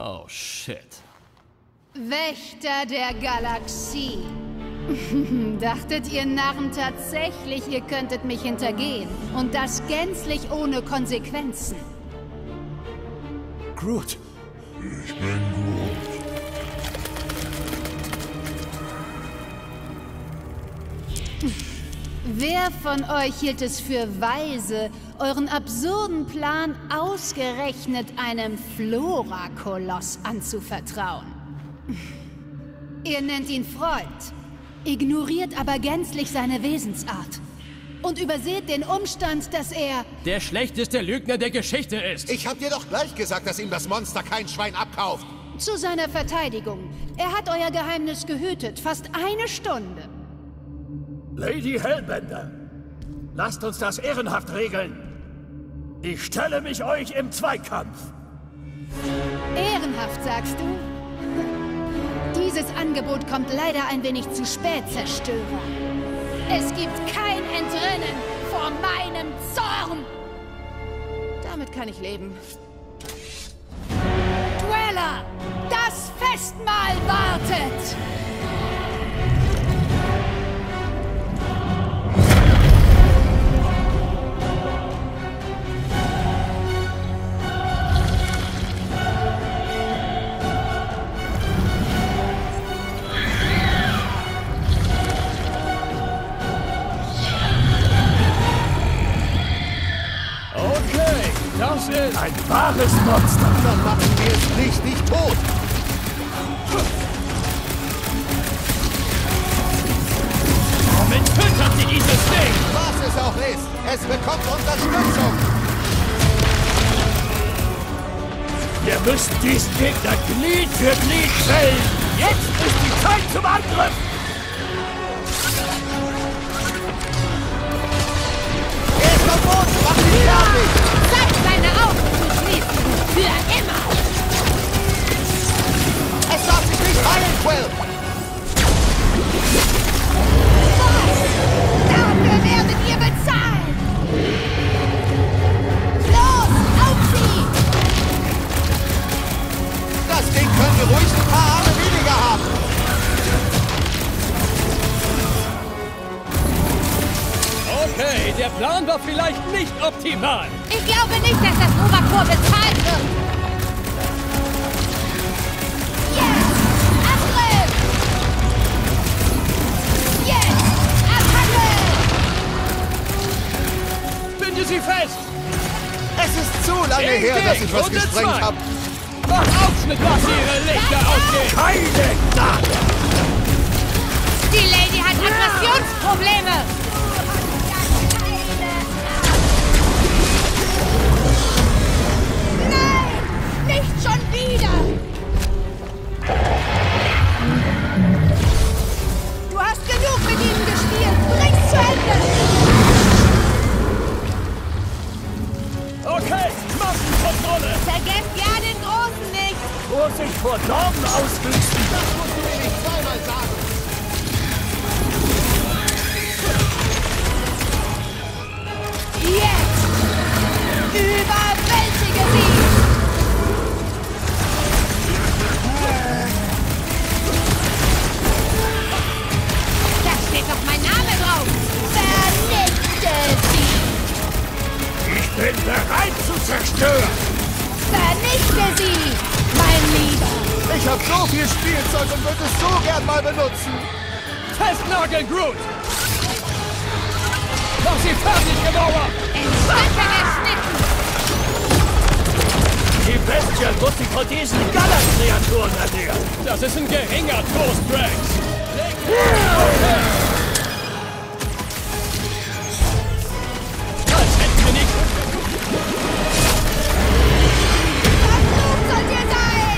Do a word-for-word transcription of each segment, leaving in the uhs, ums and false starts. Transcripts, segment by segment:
Oh, shit. Wächter der Galaxie. Dachtet ihr Narren tatsächlich, ihr könntet mich hintergehen? Und das gänzlich ohne Konsequenzen? Groot. Ich bin Groot. Wer von euch hielt es für weise, euren absurden Plan ausgerechnet einem Flora-Koloss anzuvertrauen? Ihr nennt ihn Freund, ignoriert aber gänzlich seine Wesensart und überseht den Umstand, dass er der schlechteste Lügner der Geschichte ist. Ich hab dir doch gleich gesagt, dass ihm das Monster kein Schwein abkauft. Zu seiner Verteidigung. Er hat euer Geheimnis gehütet, fast eine Stunde. Lady Hellbender, lasst uns das ehrenhaft regeln. Ich stelle mich euch im Zweikampf. Ehrenhaft, sagst du? Dieses Angebot kommt leider ein wenig zu spät, Zerstörer. Es gibt kein Entrinnen vor meinem Zorn. Damit kann ich leben. Dweller, das Festmahl wartet! Das ist ein wahres Monster. Dann machen wir es richtig tot. Womit füttert sie dieses Ding? Was es auch ist, es bekommt Unterstützung. Wir müssen diesen Gegner Glied für Glied fällen. Jetzt ist die Zeit zum Angriff. Er ist kaputt. Mach ihn fertig. Seine Augen zu schließen! Für immer! Es darf sich nicht heilen, Quill! Was? Dafür werdet ihr bezahlen! Los, auf sie! Das Ding könnte ruhig ein paar Arme weniger haben! Okay, der Plan war vielleicht nicht optimal. Ich glaube nicht, dass das Nova-Corps bezahlt wird. Jetzt! Angriff! Jetzt! Attacke! Binde sie fest! Es ist zu lange her, dass ich was gesprengt habe. Mach Aufschnitt, lass ihre Lichter ausgehen! Keine Gnade! Die Lady hat Aggressionsprobleme! Nicht schon wieder! Du hast genug mit ihnen gespielt! Bring's zu Ende! Okay, Massenkontrolle! Vergesst ja den Großen nicht! Vorsicht vor Dornen ausbüchsen! Das musst du mir nicht zweimal sagen! Jetzt! Überwältige sie! Da steht doch mein Name drauf! Vernichte sie! Ich bin bereit zu zerstören! Vernichte sie, mein Lieber! Ich hab so viel Spielzeug und würde es so gern mal benutzen! Festnageln, Groot! Mach sie fertig, Gemauer! In Stücke geschnitten! Die Bestie muss sich von diesen Galax-Kreaturen ernähren! Das ist ein geringer Trost, Drax! Als hätten wir nicht... Verflucht sollt ihr sein!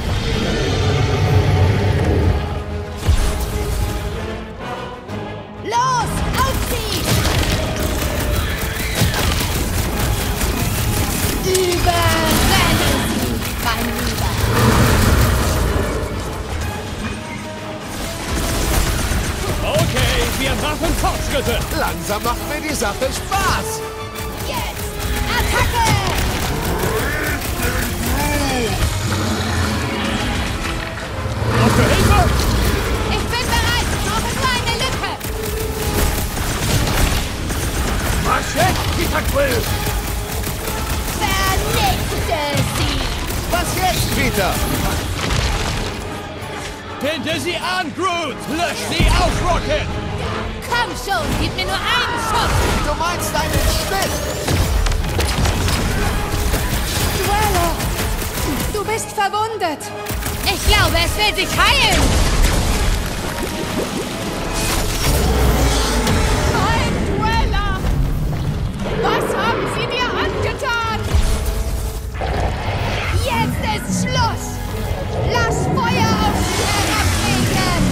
Los, auf sie! Überrenne sie, mein Lieber! Okay, wir machen Fortschritte! Langsam macht mir die Sache Spaß! Jetzt! Attacke! Binde sie an, Groot! Lösch sie auf, Rocket! Komm schon, gib mir nur einen Schuss! Du meinst einen Schnitt! Dweller, du bist verwundet. Ich glaube, es will sich heilen. Nein, Dweller! Was haben sie dir angetan? Jetzt ist Schluss! Lass Feuer auf sie herabregnen!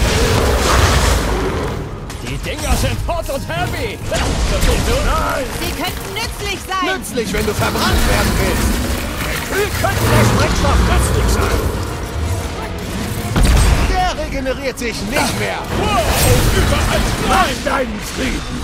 Die Dinger sind hot und heavy! Nein! Sie könnten nützlich sein! Nützlich, wenn du verbrannt werden willst! Wie könnte der Sprengstoff nützlich sein? Der regeneriert sich nicht mehr! Wow, überall Mach deinen Frieden!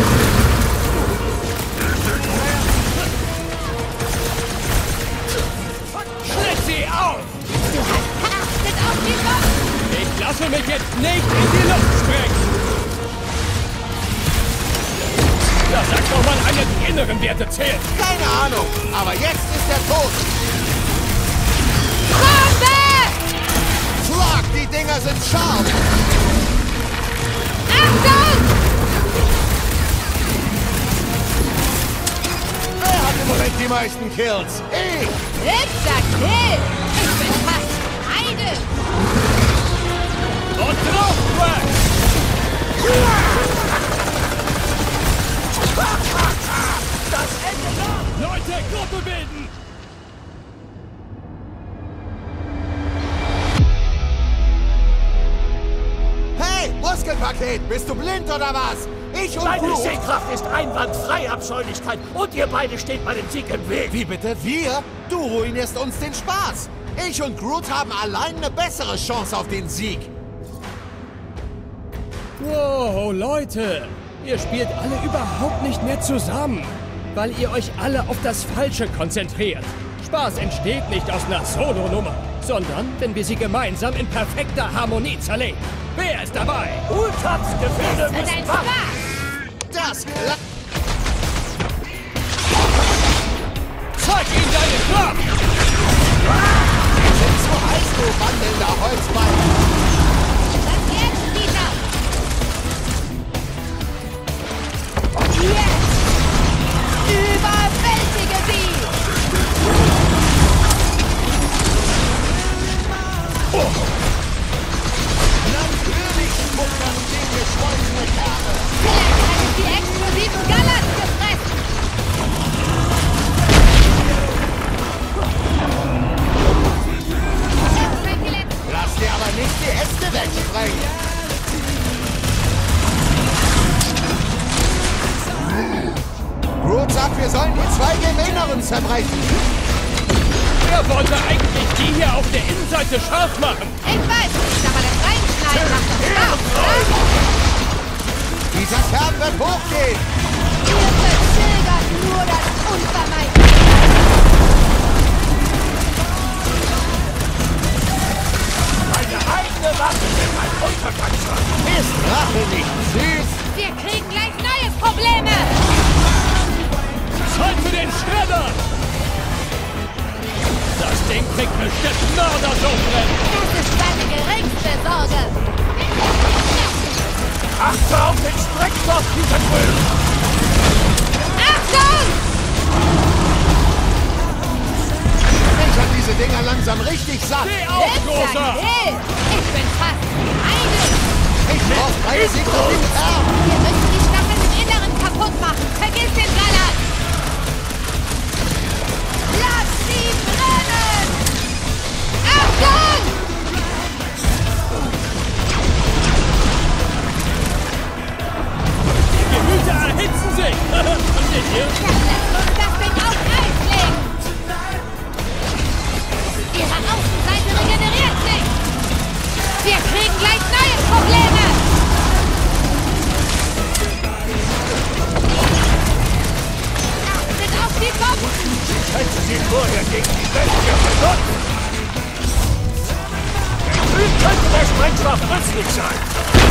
Schnitt sie auf! Du hast verachtet auf die Luft! Ich lasse mich jetzt nicht in die Luft sprengen! Da sagt doch mal einer, die inneren Werte zählen! Keine Ahnung, aber jetzt ist er tot! Bombe! Schlag, die Dinger sind scharf! Achtung! Wer hat im Moment die meisten Kills? Ich! It's a kill! Ich bin fast Heide! Und drauf, Drax! Das Ende da! Leute, Gruppe bilden! Hey, Muskelpaket, bist du blind oder was? Ich und Meine Groot! Sehkraft ist einwandfrei, Abscheulichkeit. Und ihr beide steht meinem Sieg im Weg. Wie bitte wir? Du ruinierst uns den Spaß! Ich und Groot haben allein eine bessere Chance auf den Sieg! Wow, Leute! Ihr spielt alle überhaupt nicht mehr zusammen, weil ihr euch alle auf das Falsche konzentriert. Spaß entsteht nicht aus einer Solo-Nummer, sondern wenn wir sie gemeinsam in perfekter Harmonie zerlegen. Wer ist dabei? Ultrams Gefühle Das ist müssen ein wach. Spaß! Das klappt! Zeig ihnen deine Kraft! Sind so heiß, du wandelnder Holzbein! Das jetzt, Peter! Jetzt! Überwältige sie! Natürlich sputtern die geschwollene Kerle! Vielleicht hat es die explosiven Gallern gefressen! Lass dir aber nicht die Äste wegsprengen! Groot sagt, wir sollen die zwei Gewinneren zerbrechen! Wer wollte eigentlich die hier auf der Innenseite scharf machen? Ich weiß nicht, aber das Reinschneiden macht doch Spaß, oder? Dieser Kern wird hochgehen! Ihr verzögert nur das Unvermeidliche! Meine eigene Waffe wird ein Untergang sein. Ist Rache nicht süß? Wir kriegen gleich neue Probleme! Zeit für den Schredder! Das Ding kriegt bestimmt Mörderschuppen! Das ist deine geringste Sorge! Achte auf den Sprengstoff, Peter Quill. Achtung! Ich hab diese Dinger langsam richtig satt! Steh auf, It's a Großer! kill! Ich bin fast Heide! Ich brauch keine Sieg auf den Kern! Wir müssen die Stacheln im Inneren kaputt machen! Vergiss den Gallert! Lass sie brennen! Achtung! Die Gemüter erhitzen sich! Versteht ihr? Dann lässt uns das Ding auf Eis legen! Ihre Außenseite regeneriert sich! Wir kriegen gleich neue Probleme! Achtet auf die Bomben! Hätte sie vorher gegen die Welche benutzt. Wie könnte der Sprengstoff nützlich sein?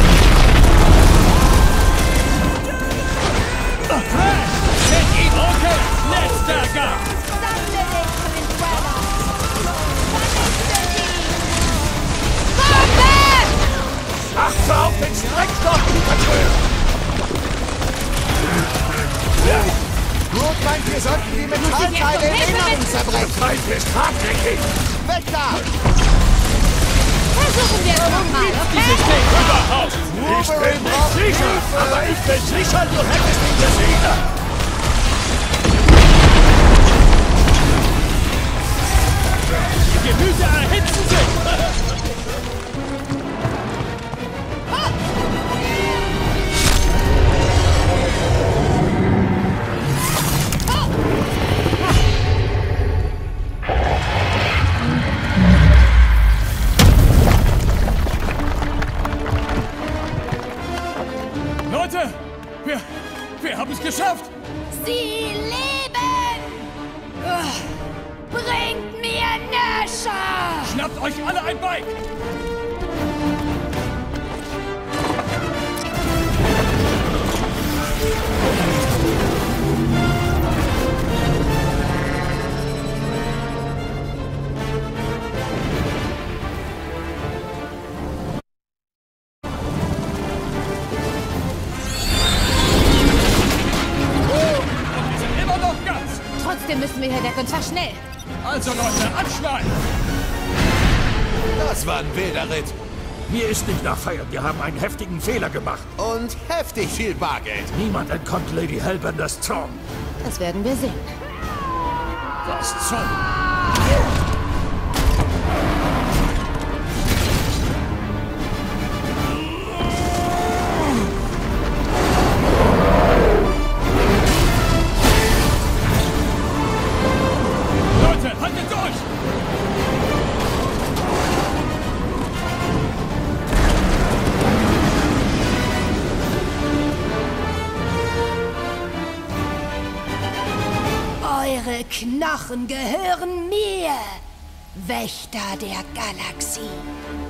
Crash! Hit ihn, okay! Letzter Gang! Sammle dich zu den Dweller! Vernichte sie! Bombe! auf den Sprengstoff, Pikachu! Groot meint, wir sollten die Metallteile im Inneren zerbrechen. Zeit ist hartnäckig! Weg da! Versuchen wir es nochmal, okay? Überhaupt! Ich bin nicht sicher, aber ich bin sicher, du hättest ihn gesehen! Die Gemüse erhitzen sich! Leute, wir, wir haben es geschafft! Sie leben! Ugh. Bringt mir Nasher! Schnappt euch alle ein Bike! Trotzdem müssen wir hier weg, und zwar schnell. Also Leute, anschneiden! Das war ein wilder Ritt. Mir ist nicht nach Feiern, wir haben einen heftigen Fehler gemacht. Und heftig viel Bargeld. Niemand entkommt Lady Hellbenders Zorn. Das werden wir sehen. Was zum... Leute, haltet durch! Eure Knochen gehören mir, Wächter der Galaxie.